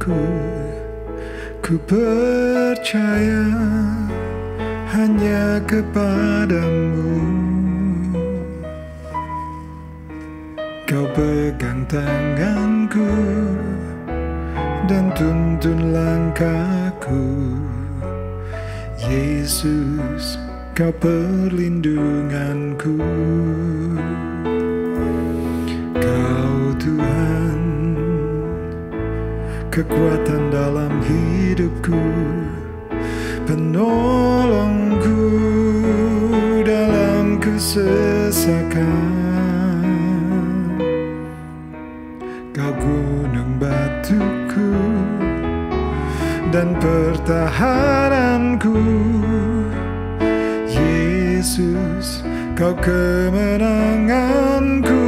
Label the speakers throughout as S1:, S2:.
S1: hidupku. Ku percaya hanya kepadamu. Kau pegang tanganku dan tuntun langkahku. Yesus, Kau perlindunganku. Kau Tuhan, kekuatan dalam hidupku, penolongku dalam kesesakan. Kau gunung batuku dan pertahananku. Yesus, Kau kemenanganku.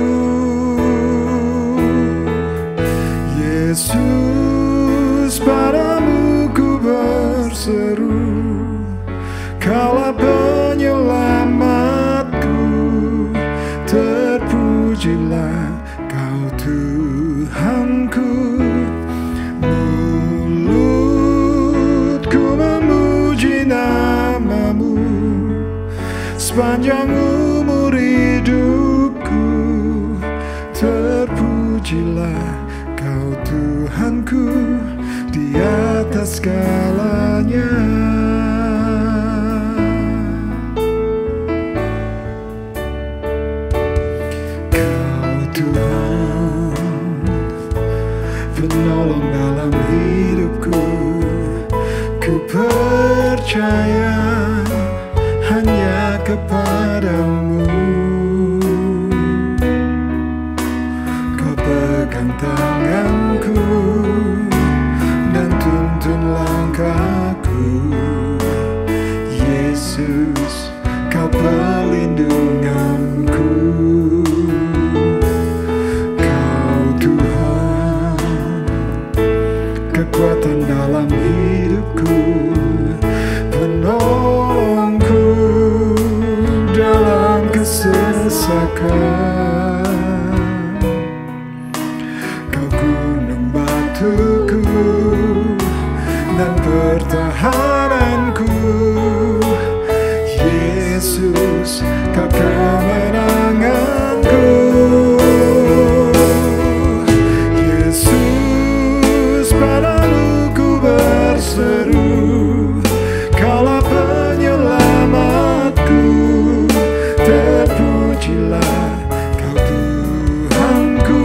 S1: Yesus, padamu ku berseru, Kaulah penyelamatku. Terpujilah Kau Tuhanku. Mulutku memuji nama-Mu sepanjang umur hidupku. Terpujilah Kau Tuhanku di atas segalanya. Kau Tuhan, penolong dalam hidupku. Ku percaya hanya kepadamu. Kau pegang tanganku dan tuntun langkahku. Yesus, Kau perlindunganku. Kau Tuhan, kekuatan dalam hidupku, penolongku dalam kesesakan. Kau gunung batuku dan pertahananku. Yesus, Kau kemenanganku. Yesus, padamu ku berseru, Kaulah penyelamatku. Terpujilah Kau Tuhanku.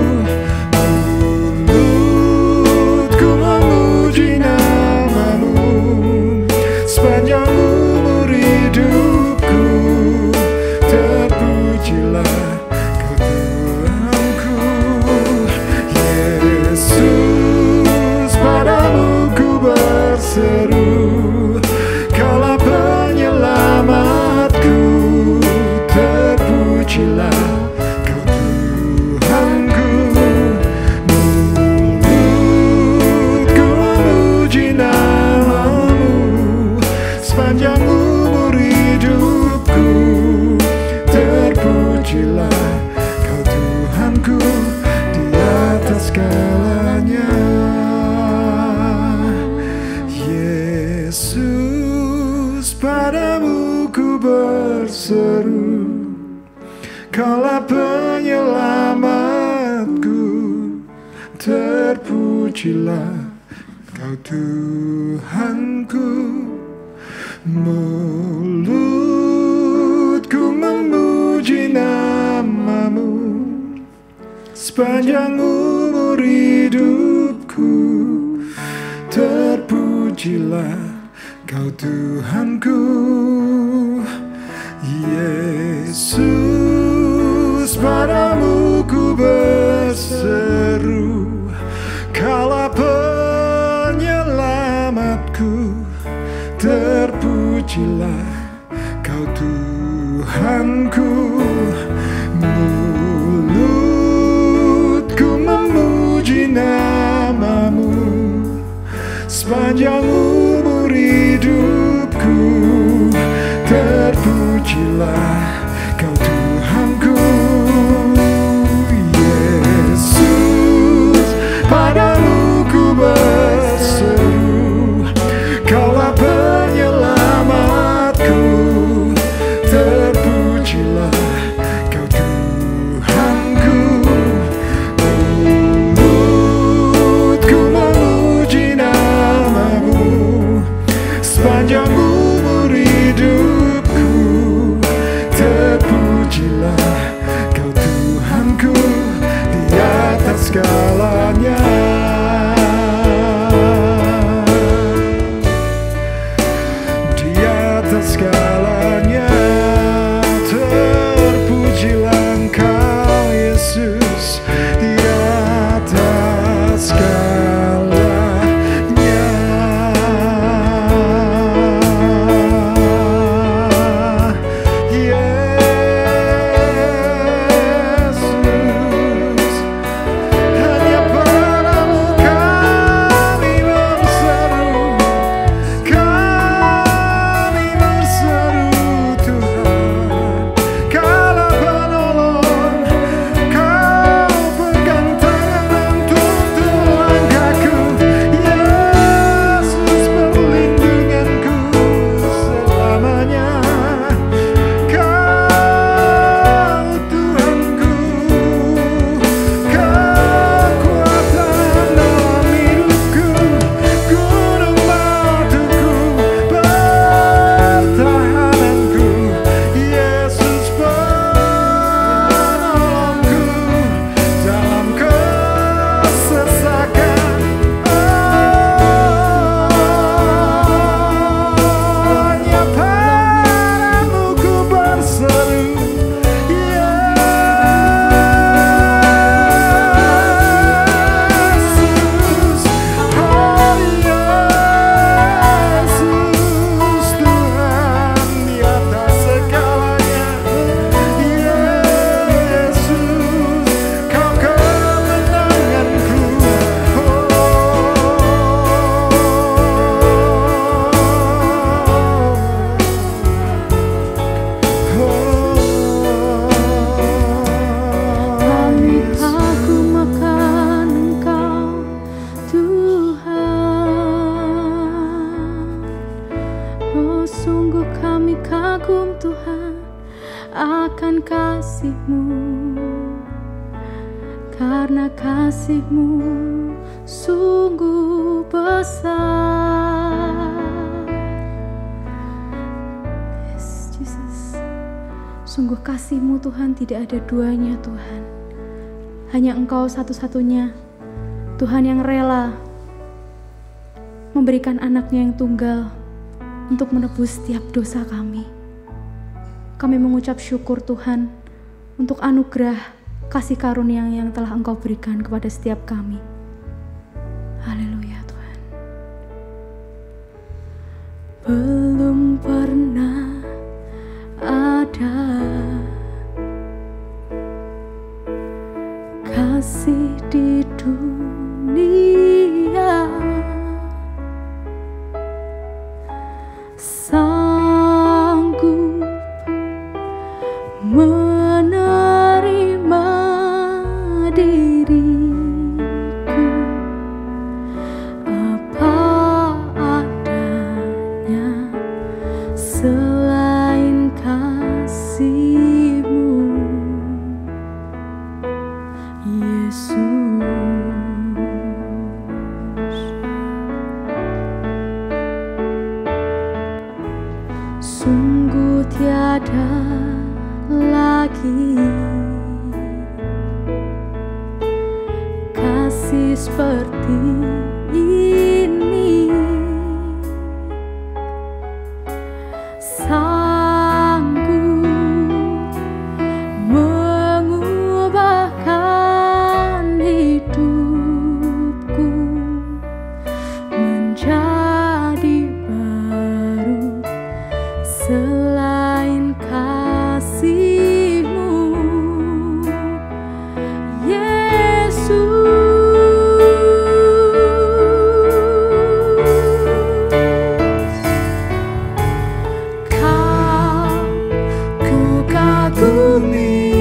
S1: Mulutku memuji nama-Mu sepanjang umur hidupku. Terpujilah Kau Tuhanku. Yesus, padamu ku berseru, Kaulah penyelamatku. Terpujilah Kau Tuhanku. Mulutku memuji nama-Mu sepanjang umur hidupku. Terpujilah Kau Tuhanku di atas segalanya. Yesus, padamu ku berseru, Kaulah penyelamatku. Terpujilah Kau Tuhanku. Mulutku memuji nama-Mu sepanjang umur hidupku. Terpujilah Kau Tuhanku. Yesus, padamu ku berseru, Kaulah penyelamatku. Terpujilah Kau Tuhanku. Mulutku memuji nama-Mu sepanjang umur hidupku. Terpujilah Kau Tuhanku. Yesus, padamu ku berseru,
S2: Kami kagum Tuhan akan kasih-Mu, karena kasih-Mu sungguh besar. Yes, Jesus. Sungguh kasih-Mu Tuhan tidak ada duanya Tuhan. Hanya Engkau satu-satunya Tuhan yang rela memberikan anaknya yang tunggal untuk menebus setiap dosa kami. Kami mengucap syukur Tuhan untuk anugerah kasih karunia yang telah Engkau berikan kepada setiap kami. Haleluya Tuhan. Belum pernah ada kasih di dunia sanggup menerima diriku apa adanya selain kasih-Mu, Yesus. Sungguh tiada lagi kasih seperti ini, sanggup mengubahkan hidupku menjadi baru selain kasih-Mu, Yesus. Kau ku kagumi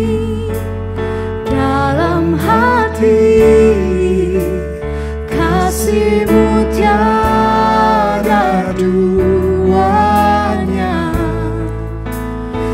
S2: dalam hati, kasih-Mu tiada duanya.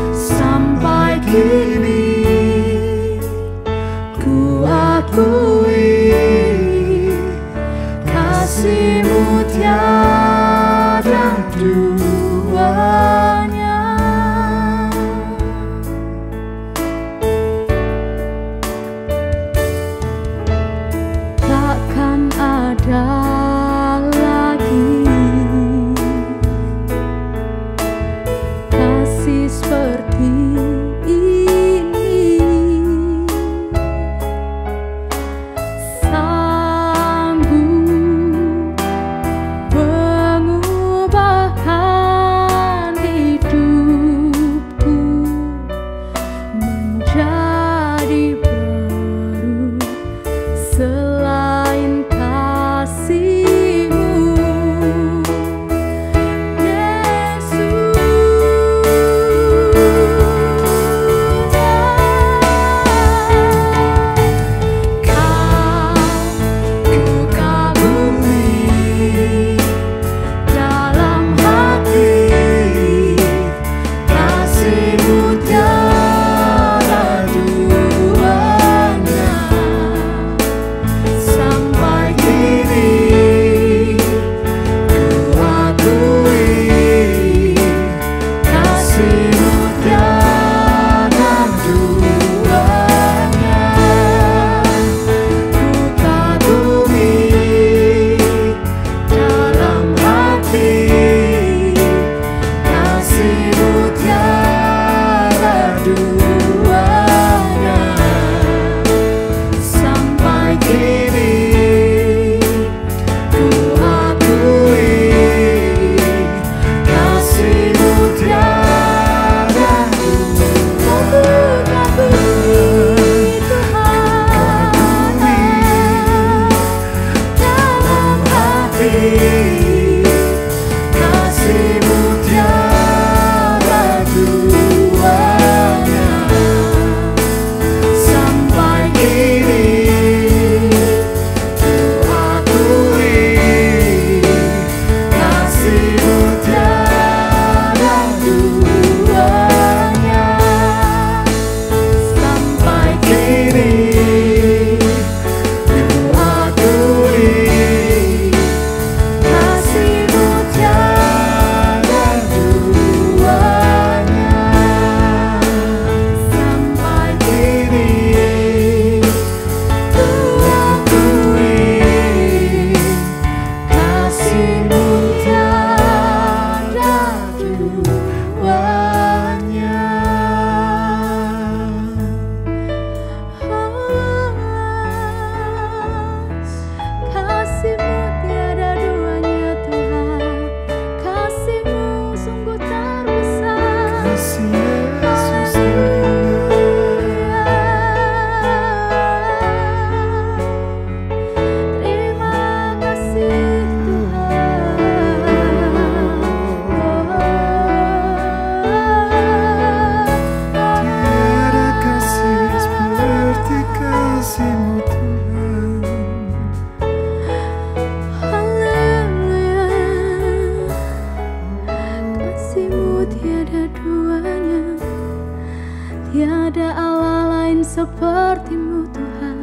S2: Tiada Allah lain seperti-Mu Tuhan.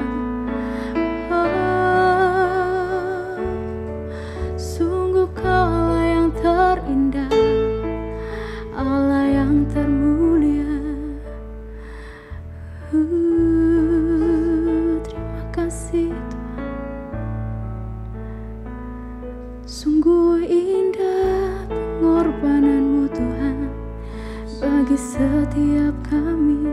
S2: Sungguh Kau Allah yang terindah, Allah yang termulia. Terima kasih Tuhan. Sungguh indah pengorbanan-Mu Tuhan bagi setiap kami.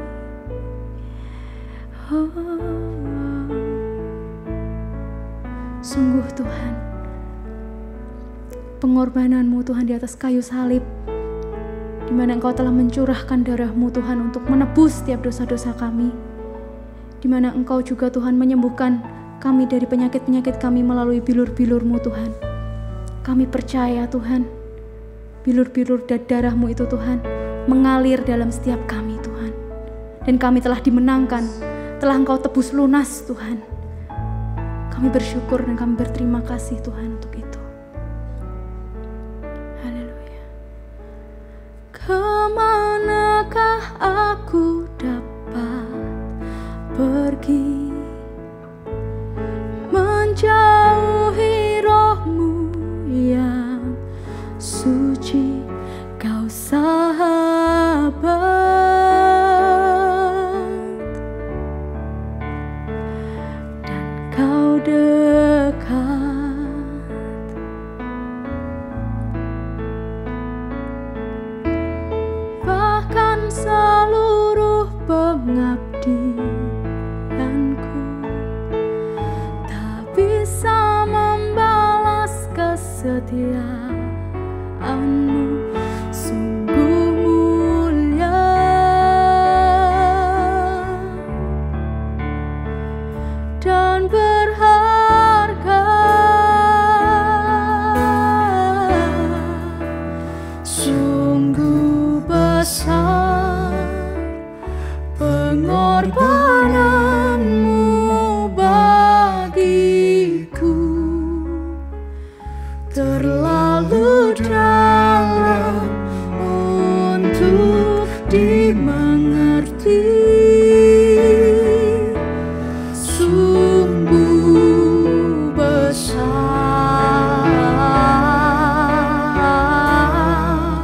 S2: Sungguh Tuhan, pengorbanan-Mu Tuhan di atas kayu salib, di mana Engkau telah mencurahkan darah-Mu Tuhan untuk menebus setiap dosa-dosa kami, di mana Engkau juga Tuhan menyembuhkan kami dari penyakit-penyakit kami melalui bilur-bilur-Mu Tuhan. Kami percaya Tuhan, bilur-bilur dan darah-Mu itu Tuhan mengalir dalam setiap kami Tuhan. Dan kami telah dimenangkan, telah Engkau tebus lunas Tuhan. Kami bersyukur dan kami berterima kasih Tuhan untuk itu. Haleluya. Kemanakah aku dapat pergi, menjauhi Roh-Mu yang suci? Kau sahabat, dan Kau dekat. Bahkan seluruh pengabdianku tak bisa membalas kesetiaan-Mu. Sungguh mulia dan berharga. Sungguh besar pengorbanan-Mu bagiku, terlalu dalam untuk dimengerti. Sungguh besar,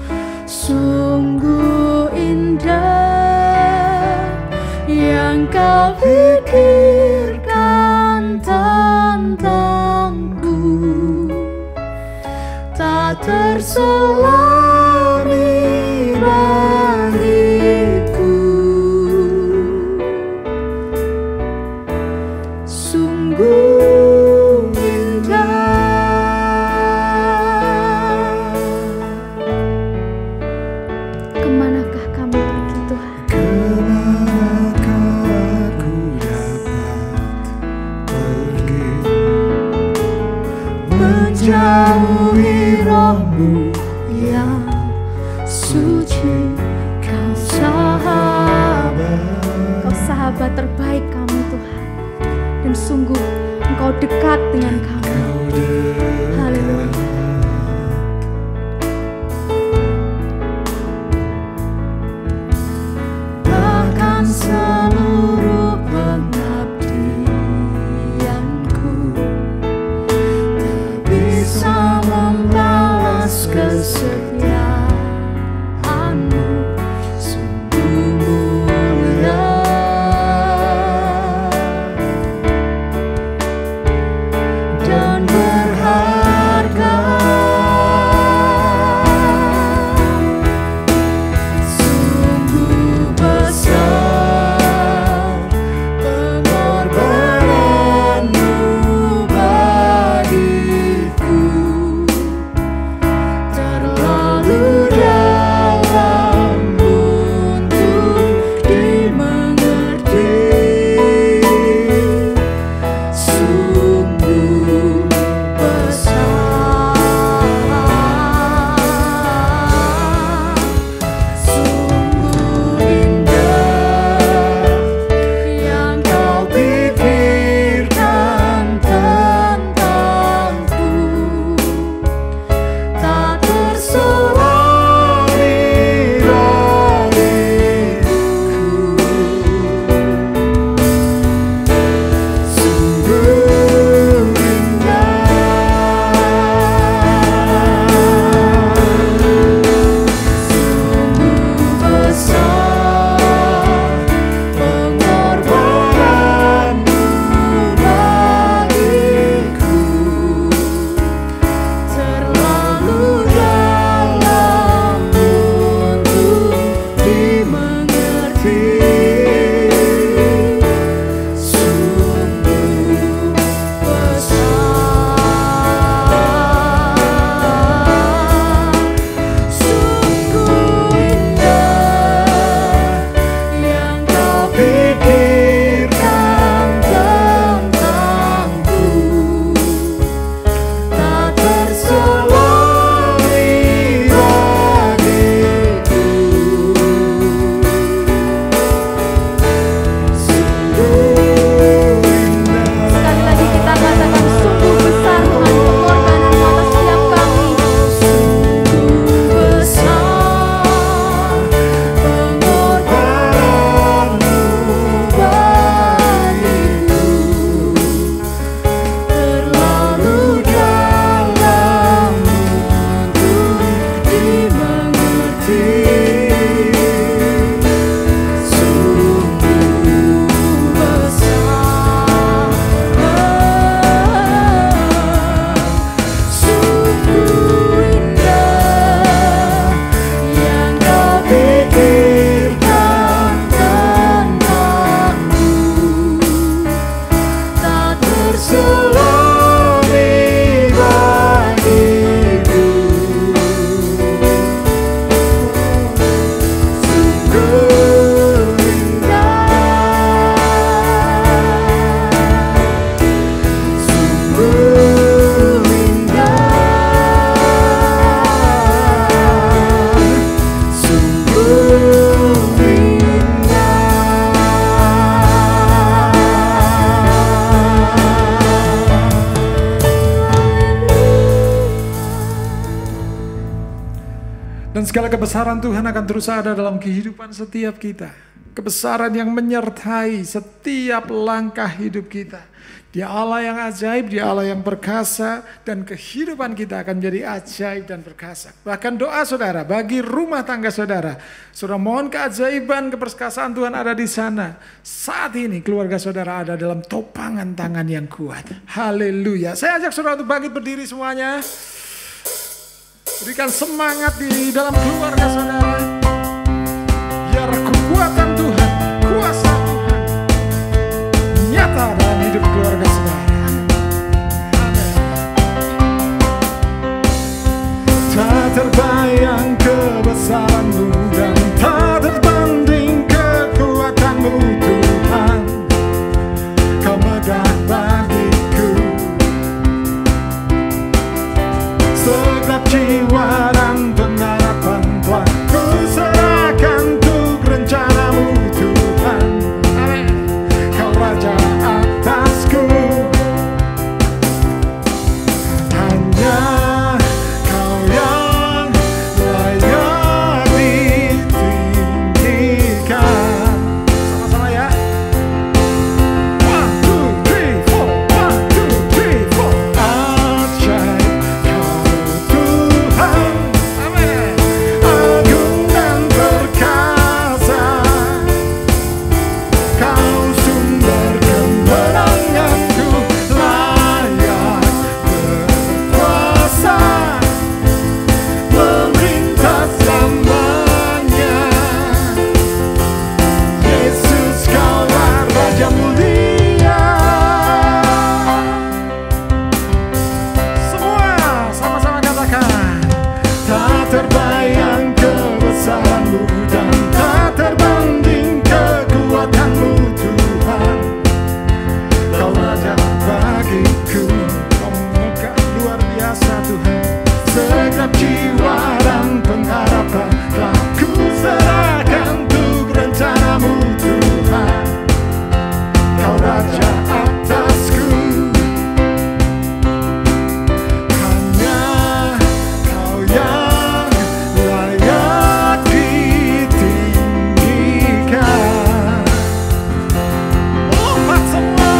S2: sungguh indah yang Kau pikirkan tentangku, tak terselami bagiku. Sungguh indah. Kemanakah kami pergi Tuhan?
S1: Kemanakah aku dapat pergi, menjauhi Roh-Mu
S2: Yang suci. Kau sahabat terbaik kami Tuhan, dan sungguh Engkau dekat dengan kami. Haleluya. Bahkan seluruh pengabdianku tak bisa membalas kesetiaan-Mu. Sungguh mulia dan berharga.
S1: Dan segala kebesaran Tuhan akan terus ada dalam kehidupan setiap kita. Kebesaran yang menyertai setiap langkah hidup kita. Dia Allah yang ajaib, Dia Allah yang perkasa, dan kehidupan kita akan jadi ajaib dan perkasa. Bahkan doa saudara bagi rumah tangga saudara, saudara mohon keajaiban, keperkasaan Tuhan ada di sana. Saat ini keluarga saudara ada dalam topangan tangan yang kuat. Haleluya. Saya ajak saudara untuk bangkit berdiri semuanya. Berikan semangat di dalam keluarga saudara. Biar kekuatan Tuhan, kuasa Tuhan nyata dalam hidup keluarga saudara. Amin. Tak terbayang kebesaran-Mu dan tak terbanding kekuatan-Mu Tuhan. Kau megah bagiku segenap jiwa dan pengharapan telah ku serahkan untuk rencana-Mu Tuhan. Kau Raja atasku, hanya Kau yang layak ditinggikan. Sama-sama ya. 1, 2, 3, 4. 1, 2, 3, 4. Ajaib Kau Tuhan. Amin. Agung dan perkasa, Kau sumber kemenanganku, layak berkuasa, memerintah selamanya. Yesus Kaulah Raja mulia. Semua sama-sama katakan. Tak terbayang kebesaran-Mu dan tak terbanding kekuatan-Mu Tuhan. Kau Raja bagiku, Kau megah luar biasa Tuhan. Segenap jiwa dan pengharapan telah ku serahkan untuk rencana-Mu Tuhan. Kau Raja atasku, hanya Kau yang layak ditinggikan. Lompat semua.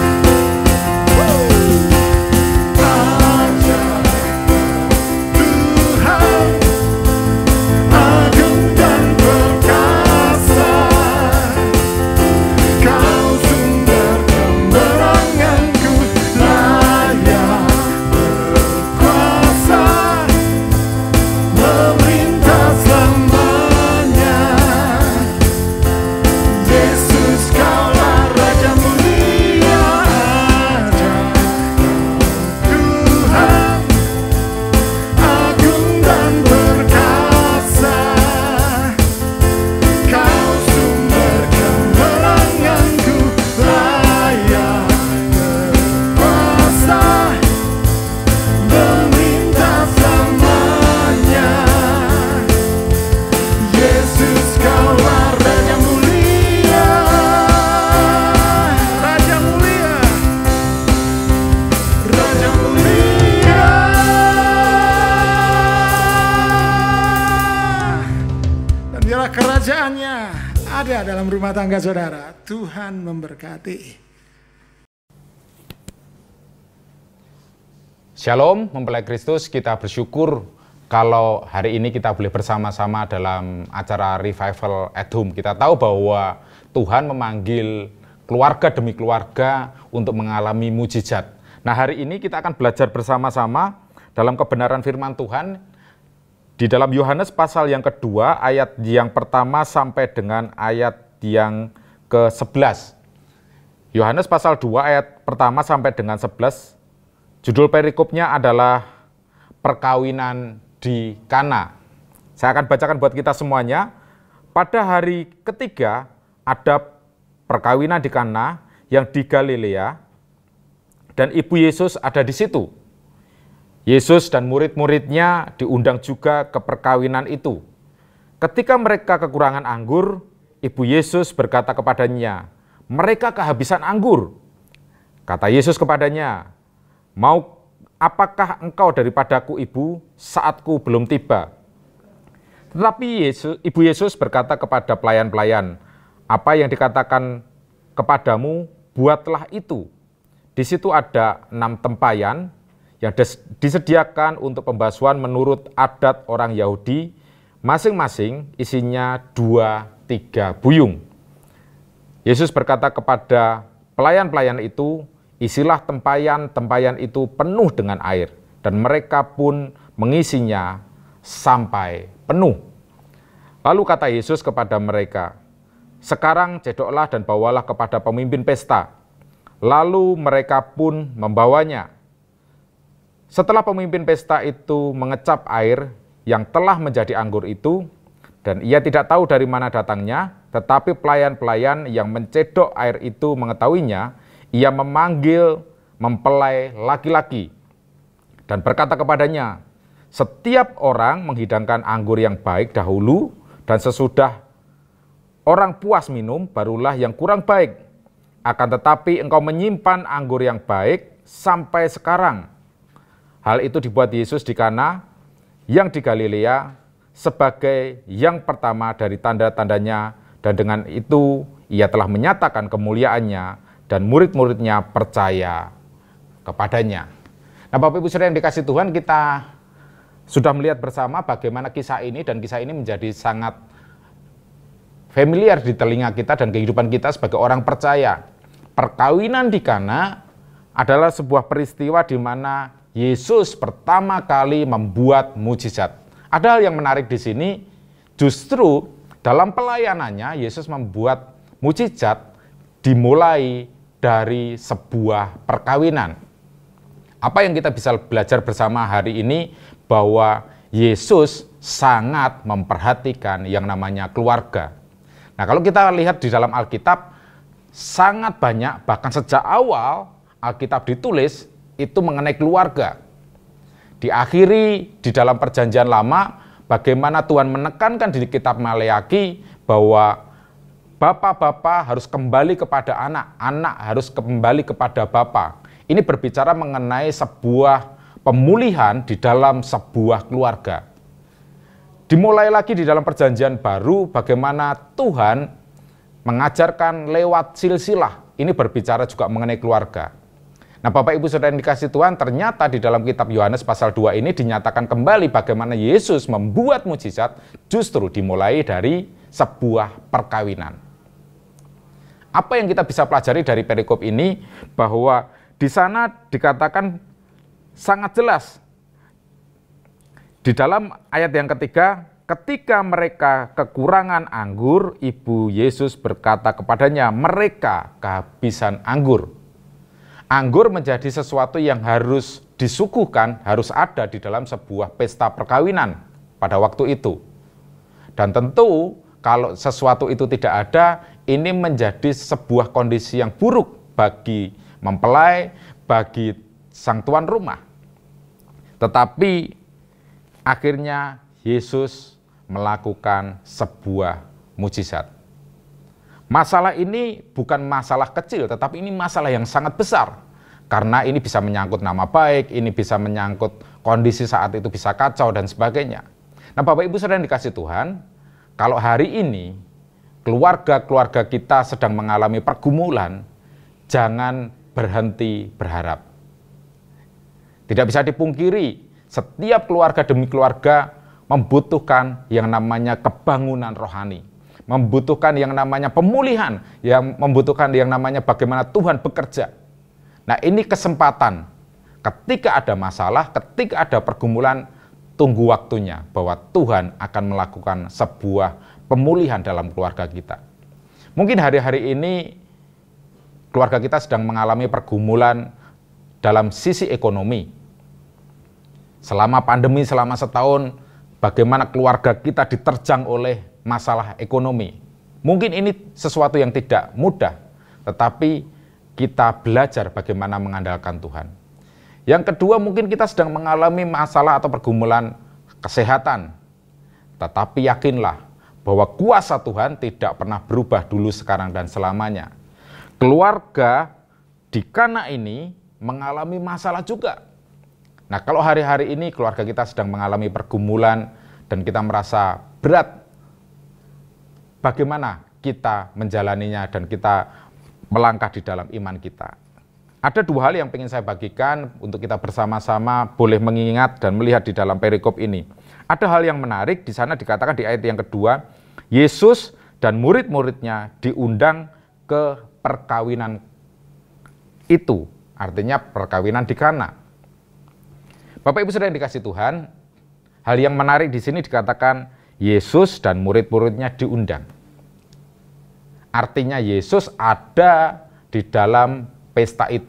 S1: Ajaib Tuhan, agung dan perkasa, Kau sumber kemenanganku, layak berkuasa, memerintah selamanya. Yesus Kaulah Raja mulia. Ajaib Tuhan, agung dan perkasa, Kau sumber kemenanganku, layak berkuasa, memerintah selamanya. Yesus Kaulah Raja mulia. Raja mulia, Raja mulia. Dan biarlah kerajaannya ada dalam rumah tangga saudara. Tuhan memberkati.
S3: Shalom, mempelai Kristus, kita bersyukur kalau hari ini kita boleh bersama-sama dalam acara Revival at Home. Kita tahu bahwa Tuhan memanggil keluarga demi keluarga untuk mengalami mujizat. Nah, hari ini kita akan belajar bersama-sama dalam kebenaran firman Tuhan di dalam Yohanes pasal yang kedua, ayat yang pertama sampai dengan ayat yang ke-11. Yohanes pasal 2 ayat pertama sampai dengan 11. Judul perikopnya adalah perkawinan di Kana. Saya akan bacakan buat kita semuanya. Pada hari ketiga ada perkawinan di Kana yang di Galilea, dan ibu Yesus ada di situ. Yesus dan murid-muridnya diundang juga ke perkawinan itu. Ketika mereka kekurangan anggur, ibu Yesus berkata kepadanya, "Mereka kehabisan anggur." Kata Yesus kepadanya, "Mau apakah engkau daripadaku, ibu, saatku belum tiba?" Tetapi Ibu Yesus berkata kepada pelayan-pelayan, apa yang dikatakan kepadamu, buatlah itu. Di situ ada 6 tempayan yang disediakan untuk pembasuhan menurut adat orang Yahudi, masing-masing isinya 2-3 buyung. Yesus berkata kepada pelayan-pelayan itu, isilah tempayan itu penuh dengan air, dan mereka pun mengisinya sampai penuh. Lalu kata Yesus kepada mereka, sekarang cedoklah dan bawalah kepada pemimpin pesta. Lalu mereka pun membawanya. Setelah pemimpin pesta itu mengecap air yang telah menjadi anggur itu, dan ia tidak tahu dari mana datangnya, tetapi pelayan-pelayan yang mencedok air itu mengetahuinya, ia memanggil mempelai laki-laki dan berkata kepadanya, setiap orang menghidangkan anggur yang baik dahulu, dan sesudah orang puas minum, barulah yang kurang baik. Akan tetapi engkau menyimpan anggur yang baik sampai sekarang. Hal itu dibuat Yesus di Kana yang di Galilea sebagai yang pertama dari tanda-tandanya, dan dengan itu ia telah menyatakan kemuliaannya dan murid-muridnya percaya kepadanya. Nah, Bapak Ibu Saudara yang dikasih Tuhan, kita sudah melihat bersama bagaimana kisah ini, dan kisah ini menjadi sangat familiar di telinga kita dan kehidupan kita sebagai orang percaya. Perkawinan di Kana adalah sebuah peristiwa di mana Yesus pertama kali membuat mujizat. Ada hal yang menarik di sini, justru dalam pelayanannya Yesus membuat mujizat dimulai dari sebuah perkawinan. Apa yang kita bisa belajar bersama hari ini, bahwa Yesus sangat memperhatikan yang namanya keluarga. Nah, kalau kita lihat di dalam Alkitab, sangat banyak, bahkan sejak awal Alkitab ditulis itu mengenai keluarga. Diakhiri di dalam Perjanjian Lama, bagaimana Tuhan menekankan di kitab Maleaki bahwa bapak-bapak harus kembali kepada anak, anak harus kembali kepada bapak. Ini berbicara mengenai sebuah pemulihan di dalam sebuah keluarga. Dimulai lagi di dalam Perjanjian Baru bagaimana Tuhan mengajarkan lewat silsilah. Ini berbicara juga mengenai keluarga. Nah, Bapak Ibu Saudara yang dikasih Tuhan, ternyata di dalam kitab Yohanes pasal 2 ini dinyatakan kembali bagaimana Yesus membuat mujizat justru dimulai dari sebuah perkawinan. Apa yang kita bisa pelajari dari perikop ini? Bahwa di sana dikatakan sangat jelas. Di dalam ayat yang ketiga, ketika mereka kekurangan anggur, Ibu Yesus berkata kepadanya, mereka kehabisan anggur. Anggur menjadi sesuatu yang harus disuguhkan, harus ada di dalam sebuah pesta perkawinan pada waktu itu. Dan tentu kalau sesuatu itu tidak ada, ini menjadi sebuah kondisi yang buruk bagi mempelai, bagi sang tuan rumah. Tetapi akhirnya Yesus melakukan sebuah mujizat. Masalah ini bukan masalah kecil, tetapi ini masalah yang sangat besar. Karena ini bisa menyangkut nama baik, ini bisa menyangkut kondisi saat itu bisa kacau dan sebagainya. Nah, Bapak Ibu Saudara yang dikasih Tuhan, kalau hari ini keluarga-keluarga kita sedang mengalami pergumulan, jangan berhenti berharap. Tidak bisa dipungkiri, setiap keluarga demi keluarga membutuhkan yang namanya kebangunan rohani, membutuhkan yang namanya pemulihan, yang membutuhkan yang namanya bagaimana Tuhan bekerja. Nah, ini kesempatan. Ketika ada masalah, ketika ada pergumulan, tunggu waktunya bahwa Tuhan akan melakukan sebuah pemulihan dalam keluarga kita. Mungkin hari-hari ini keluarga kita sedang mengalami pergumulan dalam sisi ekonomi. Selama pandemi, selama setahun, bagaimana keluarga kita diterjang oleh masalah ekonomi. Mungkin ini sesuatu yang tidak mudah, tetapi kita belajar bagaimana mengandalkan Tuhan. Yang kedua, mungkin kita sedang mengalami masalah atau pergumulan kesehatan. Tetapi yakinlah bahwa kuasa Tuhan tidak pernah berubah dulu, sekarang, dan selamanya. Keluarga di Kana ini mengalami masalah juga. Nah, kalau hari-hari ini keluarga kita sedang mengalami pergumulan dan kita merasa berat. Bagaimana kita menjalaninya dan kita melangkah di dalam iman kita. Ada dua hal yang ingin saya bagikan untuk kita bersama-sama boleh mengingat dan melihat di dalam perikop ini. Ada hal yang menarik, di sana dikatakan di ayat yang kedua, Yesus dan murid-muridnya diundang ke perkawinan itu, artinya perkawinan di Kana. Bapak Ibu Saudara yang dikasih Tuhan, hal yang menarik di sini dikatakan Yesus dan murid-muridnya diundang. Artinya Yesus ada di dalam pesta itu.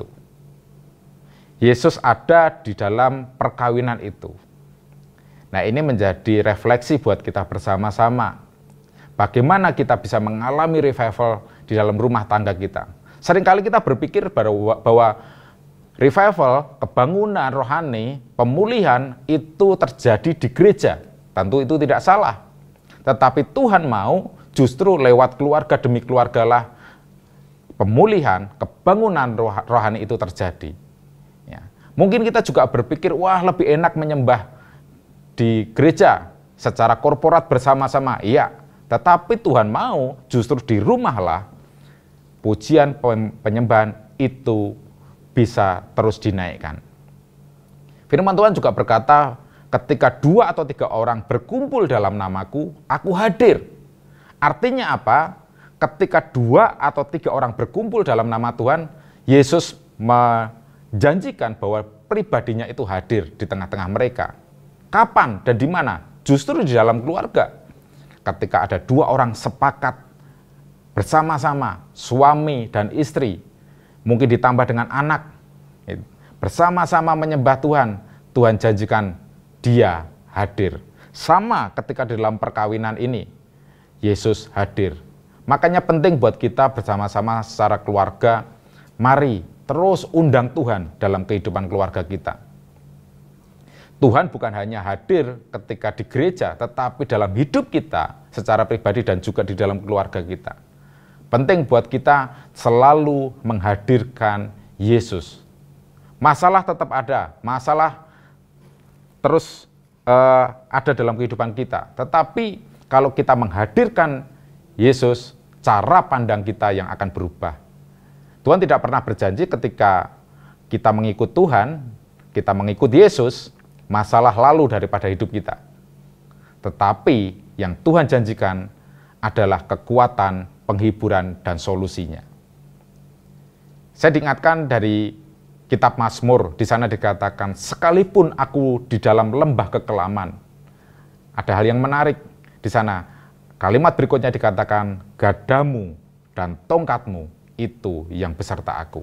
S3: Yesus ada di dalam perkawinan itu. Nah, ini menjadi refleksi buat kita bersama-sama. Bagaimana kita bisa mengalami revival di dalam rumah tangga kita. Seringkali kita berpikir bahwa revival, kebangunan rohani, pemulihan itu terjadi di gereja. Tentu itu tidak salah. Tetapi Tuhan mau justru lewat keluarga demi keluargalah pemulihan, kebangunan rohani itu terjadi. Ya. Mungkin kita juga berpikir, wah lebih enak menyembah di gereja secara korporat bersama-sama. Iya, tetapi Tuhan mau justru di rumahlah pujian penyembahan itu bisa terus dinaikkan. Firman Tuhan juga berkata, ketika 2 atau 3 orang berkumpul dalam namaku, aku hadir. Artinya apa? Ketika 2 atau 3 orang berkumpul dalam nama Tuhan, Yesus menjanjikan bahwa pribadinya itu hadir di tengah-tengah mereka. Kapan dan di mana? Justru di dalam keluarga. Ketika ada 2 orang sepakat bersama-sama, suami dan istri, mungkin ditambah dengan anak, bersama-sama menyembah Tuhan, Tuhan janjikan dia hadir. Sama ketika di dalam perkawinan ini, Yesus hadir. Makanya penting buat kita bersama-sama secara keluarga, mari terus undang Tuhan dalam kehidupan keluarga kita. Tuhan bukan hanya hadir ketika di gereja, tetapi dalam hidup kita secara pribadi dan juga di dalam keluarga kita. Penting buat kita selalu menghadirkan Yesus. Masalah tetap ada, masalah terus ada dalam kehidupan kita. Tetapi kalau kita menghadirkan Yesus, cara pandang kita yang akan berubah. Tuhan tidak pernah berjanji ketika kita mengikut Tuhan, kita mengikut Yesus, masalah lalu daripada hidup kita. Tetapi yang Tuhan janjikan adalah kekuatan, penghiburan, dan solusinya. Saya diingatkan dari kitab Mazmur, di sana dikatakan, sekalipun aku di dalam lembah kekelaman. Ada hal yang menarik di sana. Kalimat berikutnya dikatakan, gadamu dan tongkatmu itu yang beserta aku.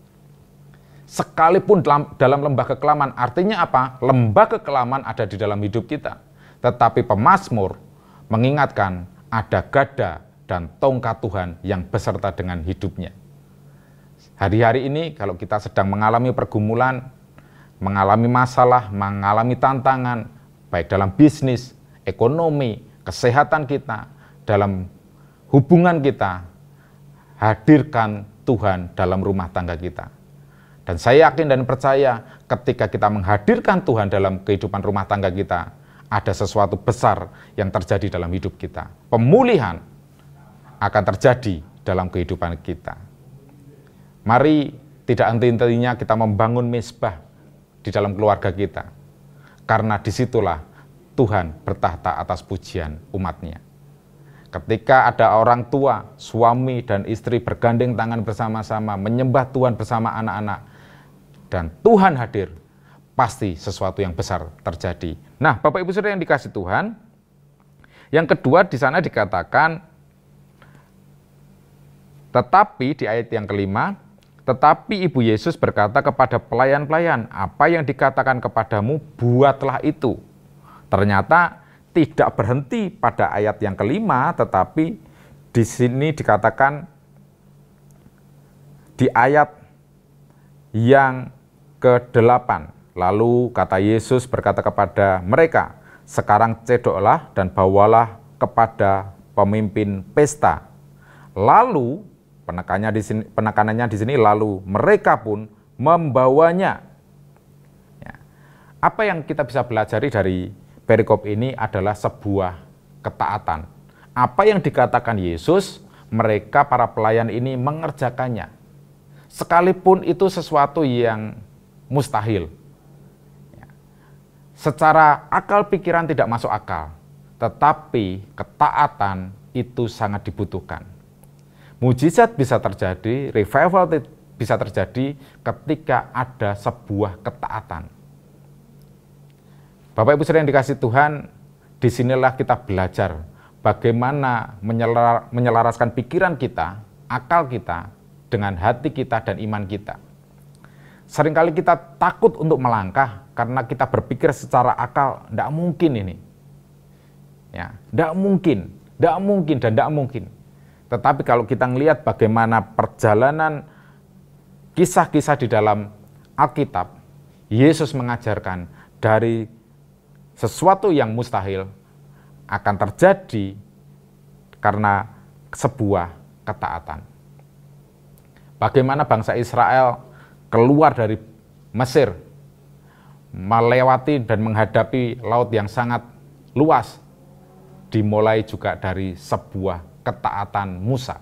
S3: Sekalipun dalam lembah kekelaman, artinya apa? Lembah kekelaman ada di dalam hidup kita. Tetapi pemazmur mengingatkan ada gada dan tongkat Tuhan yang beserta dengan hidupnya. Hari-hari ini kalau kita sedang mengalami pergumulan, mengalami masalah, mengalami tantangan, baik dalam bisnis, ekonomi, kesehatan kita, dalam hubungan kita, hadirkan Tuhan dalam rumah tangga kita. Dan saya yakin dan percaya ketika kita menghadirkan Tuhan dalam kehidupan rumah tangga kita, ada sesuatu besar yang terjadi dalam hidup kita. Pemulihan akan terjadi dalam kehidupan kita. Mari tidak henti-hentinya kita membangun mezbah di dalam keluarga kita. Karena disitulah Tuhan bertahta atas pujian umatnya. Ketika ada orang tua, suami dan istri bergandeng tangan bersama-sama, menyembah Tuhan bersama anak-anak, dan Tuhan hadir, pasti sesuatu yang besar terjadi. Nah, Bapak Ibu Saudara yang dikasih Tuhan, yang kedua di sana dikatakan, tetapi di ayat yang kelima, tetapi Ibu Yesus berkata kepada pelayan-pelayan, apa yang dikatakan kepadamu, buatlah itu. Ternyata tidak berhenti pada ayat yang kelima, tetapi di sini dikatakan di ayat yang ke-8. Lalu kata Yesus berkata kepada mereka, sekarang cedoklah dan bawalah kepada pemimpin pesta. Lalu penekanannya di sini lalu mereka pun membawanya. Ya. Apa yang kita bisa pelajari dari perikop ini adalah sebuah ketaatan. Apa yang dikatakan Yesus, mereka para pelayan ini mengerjakannya. Sekalipun itu sesuatu yang mustahil. Secara akal pikiran tidak masuk akal, tetapi ketaatan itu sangat dibutuhkan. Mujizat bisa terjadi, revival bisa terjadi ketika ada sebuah ketaatan. Bapak Ibu saudara yang dikasih Tuhan, disinilah kita belajar bagaimana menyelaraskan pikiran kita, akal kita, dengan hati kita dan iman kita. Seringkali kita takut untuk melangkah karena kita berpikir secara akal, tidak mungkin ini. Ya, tidak mungkin dan tidak mungkin. Tetapi kalau kita melihat bagaimana perjalanan kisah-kisah di dalam Alkitab, Yesus mengajarkan dari sesuatu yang mustahil akan terjadi karena sebuah ketaatan. Bagaimana bangsa Israel keluar dari Mesir, melewati dan menghadapi laut yang sangat luas, dimulai juga dari sebuah ketaatan Musa.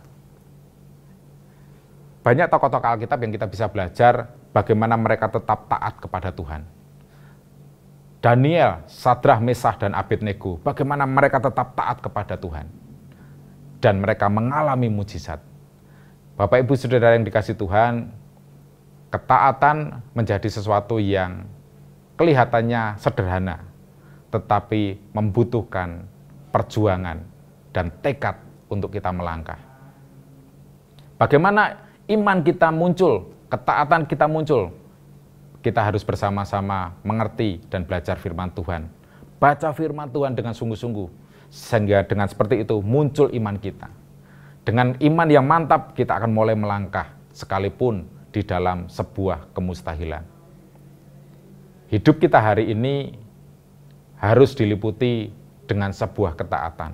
S3: Banyak tokoh-tokoh Alkitab yang kita bisa belajar bagaimana mereka tetap taat kepada Tuhan. Daniel, Sadrah, Mesah, dan Abednego, bagaimana mereka tetap taat kepada Tuhan. Dan mereka mengalami mujizat. Bapak Ibu saudara yang dikasih Tuhan, ketaatan menjadi sesuatu yang kelihatannya sederhana, tetapi membutuhkan perjuangan dan tekad untuk kita melangkah. Bagaimana iman kita muncul, ketaatan kita muncul? Kita harus bersama-sama mengerti dan belajar firman Tuhan. Baca firman Tuhan dengan sungguh-sungguh, sehingga dengan seperti itu muncul iman kita. Dengan iman yang mantap, kita akan mulai melangkah, sekalipun di dalam sebuah kemustahilan. Hidup kita hari ini harus diliputi dengan sebuah ketaatan.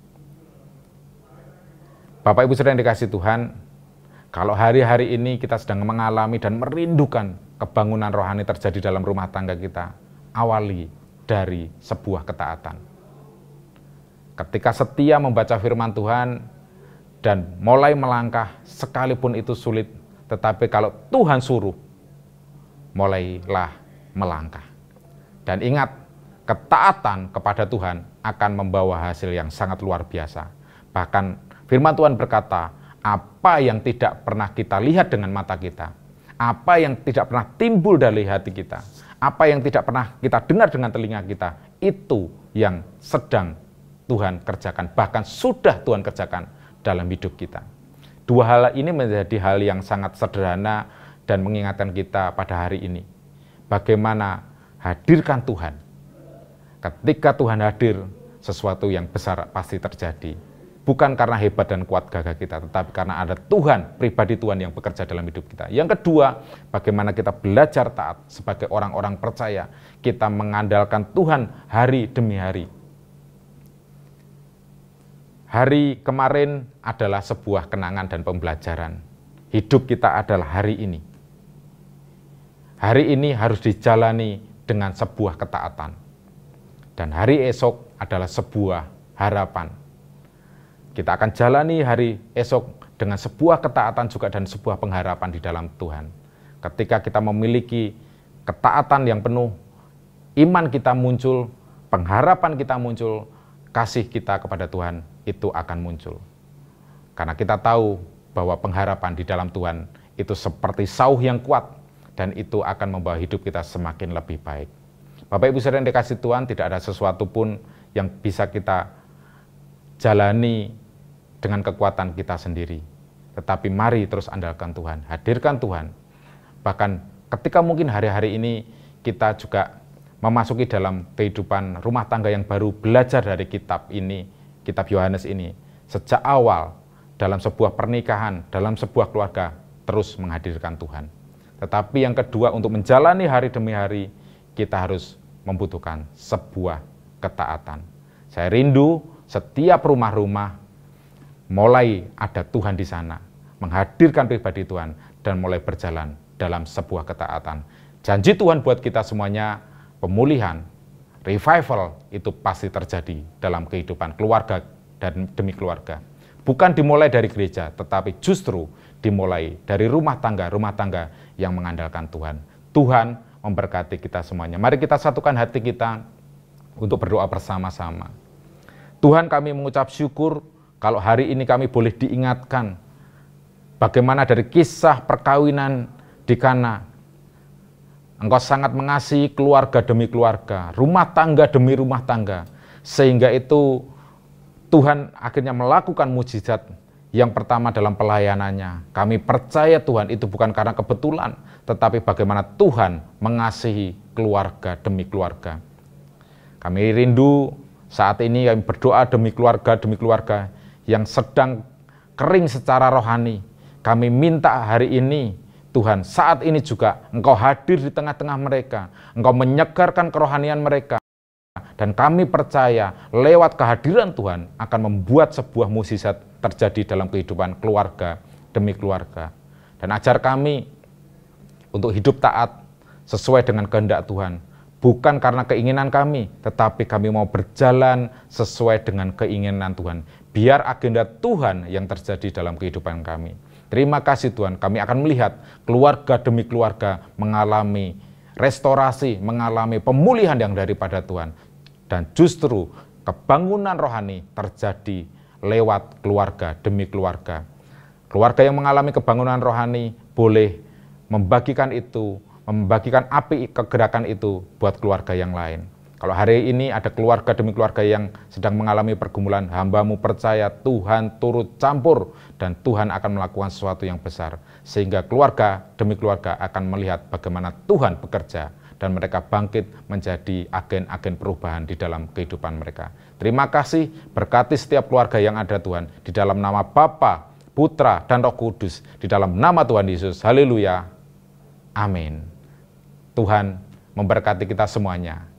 S3: Bapak Ibu saudara yang dikasih Tuhan, kalau hari-hari ini kita sedang mengalami dan merindukan kebangunan rohani terjadi dalam rumah tangga kita, awali dari sebuah ketaatan. Ketika setia membaca firman Tuhan dan mulai melangkah, sekalipun itu sulit, tetapi kalau Tuhan suruh, mulailah melangkah. Dan ingat, ketaatan kepada Tuhan akan membawa hasil yang sangat luar biasa. Bahkan firman Tuhan berkata, apa yang tidak pernah kita lihat dengan mata kita, apa yang tidak pernah timbul dari hati kita, apa yang tidak pernah kita dengar dengan telinga kita, itu yang sedang Tuhan kerjakan, bahkan sudah Tuhan kerjakan dalam hidup kita. Dua hal ini menjadi hal yang sangat sederhana dan mengingatkan kita pada hari ini. Bagaimana hadirkan Tuhan. Ketika Tuhan hadir, sesuatu yang besar pasti terjadi. Bukan karena hebat dan kuat gagah kita, tetapi karena ada Tuhan, pribadi Tuhan yang bekerja dalam hidup kita. Yang kedua, bagaimana kita belajar taat sebagai orang-orang percaya. Kita mengandalkan Tuhan hari demi hari. Hari kemarin adalah sebuah kenangan dan pembelajaran. Hidup kita adalah hari ini. Hari ini harus dijalani dengan sebuah ketaatan. Dan hari esok adalah sebuah harapan. Kita akan jalani hari esok dengan sebuah ketaatan juga dan sebuah pengharapan di dalam Tuhan. Ketika kita memiliki ketaatan yang penuh, iman kita muncul, pengharapan kita muncul, kasih kita kepada Tuhan itu akan muncul. Karena kita tahu bahwa pengharapan di dalam Tuhan itu seperti sauh yang kuat dan itu akan membawa hidup kita semakin lebih baik. Bapak Ibu saudara yang dikasih Tuhan, tidak ada sesuatu pun yang bisa kita jalani dengan kekuatan kita sendiri. Tetapi mari terus andalkan Tuhan, hadirkan Tuhan. Bahkan ketika mungkin hari-hari ini kita juga memasuki dalam kehidupan rumah tangga yang baru, belajar dari kitab ini, kitab Yohanes ini. Sejak awal dalam sebuah pernikahan, dalam sebuah keluarga, terus menghadirkan Tuhan. Tetapi yang kedua, untuk menjalani hari demi hari, kita harus membutuhkan sebuah ketaatan. Saya rindu setiap rumah-rumah mulai ada Tuhan di sana, menghadirkan pribadi Tuhan, dan mulai berjalan dalam sebuah ketaatan. Janji Tuhan buat kita semuanya, pemulihan, revival itu pasti terjadi dalam kehidupan keluarga dan demi keluarga. Bukan dimulai dari gereja, tetapi justru dimulai dari rumah tangga yang mengandalkan Tuhan. Tuhan memberkati kita semuanya. Mari kita satukan hati kita untuk berdoa bersama-sama. Tuhan, kami mengucap syukur kalau hari ini kami boleh diingatkan bagaimana dari kisah perkawinan di Kana, Engkau sangat mengasihi keluarga demi keluarga, rumah tangga demi rumah tangga, sehingga itu Tuhan akhirnya melakukan mujizat yang pertama dalam pelayanannya. Kami percaya Tuhan itu bukan karena kebetulan, tetapi bagaimana Tuhan mengasihi keluarga demi keluarga. Kami rindu saat ini kami berdoa demi keluarga yang sedang kering secara rohani. Kami minta hari ini Tuhan, saat ini juga Engkau hadir di tengah-tengah mereka, Engkau menyegarkan kerohanian mereka, dan kami percaya lewat kehadiran Tuhan akan membuat sebuah mukjizat terjadi dalam kehidupan keluarga demi keluarga. Dan ajar kami untuk hidup taat sesuai dengan kehendak Tuhan, bukan karena keinginan kami, tetapi kami mau berjalan sesuai dengan keinginan Tuhan. Biar agenda Tuhan yang terjadi dalam kehidupan kami. Terima kasih Tuhan, kami akan melihat keluarga demi keluarga mengalami restorasi, mengalami pemulihan yang daripada Tuhan. Dan justru kebangunan rohani terjadi lewat keluarga demi keluarga. Keluarga yang mengalami kebangunan rohani boleh membagikan itu, membagikan api kegerakan itu buat keluarga yang lain. Kalau hari ini ada keluarga demi keluarga yang sedang mengalami pergumulan, hamba-Mu percaya Tuhan turut campur dan Tuhan akan melakukan sesuatu yang besar. Sehingga keluarga demi keluarga akan melihat bagaimana Tuhan bekerja dan mereka bangkit menjadi agen-agen perubahan di dalam kehidupan mereka. Terima kasih, berkati setiap keluarga yang ada Tuhan, di dalam nama Bapa, Putra, dan Roh Kudus, di dalam nama Tuhan Yesus. Haleluya. Amin. Tuhan memberkati kita semuanya.